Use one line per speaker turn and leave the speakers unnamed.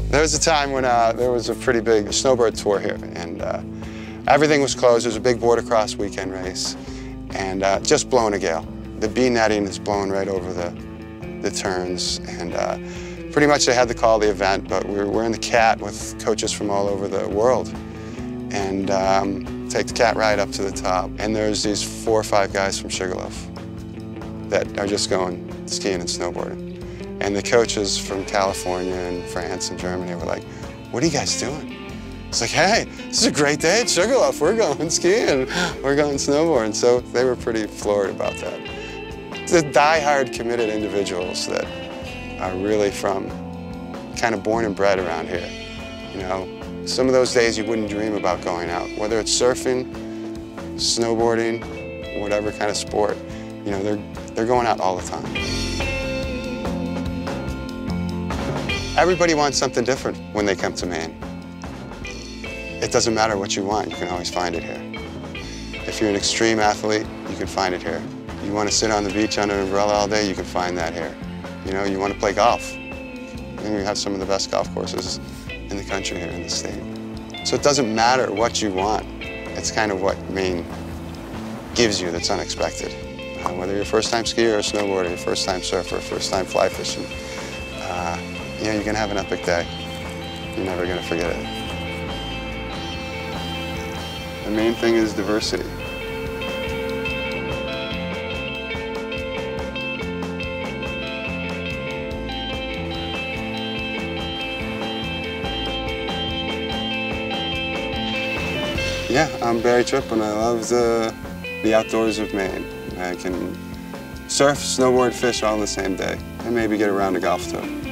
There was a time when there was a pretty big snowboard tour here, and everything was closed. There was a big border cross weekend race, and just blowing a gale. The beam netting is blowing right over the turns, and pretty much they had to call the event, but we're in the cat with coaches from all over the world, and take the cat ride up to the top. And there's these 4 or 5 guys from Sugarloaf that are just going skiing and snowboarding. And the coaches from California and France and Germany were like, "What are you guys doing?" It's like, "Hey, this is a great day at Sugarloaf. We're going skiing, we're going snowboarding." So they were pretty floored about that. The die-hard committed individuals that are really from kind of born and bred around here. You know, some of those days you wouldn't dream about going out, whether it's surfing, snowboarding, whatever kind of sport. You know, they're going out all the time. Everybody wants something different when they come to Maine. It doesn't matter what you want, you can always find it here. If you're an extreme athlete, you can find it here. You want to sit on the beach under an umbrella all day, you can find that here. You know, you want to play golf, and we have some of the best golf courses in the country here in the state. So it doesn't matter what you want. It's kind of what Maine gives you that's unexpected. Whether you're a first-time skier or snowboarder, you're a first-time surfer, first-time fly fishing, yeah, you're going to have an epic day. You're never going to forget it. The main thing is diversity. Yeah, I'm Tripp, and I love the outdoors of Maine. I can surf, snowboard, fish all in the same day, and maybe get around to golf too.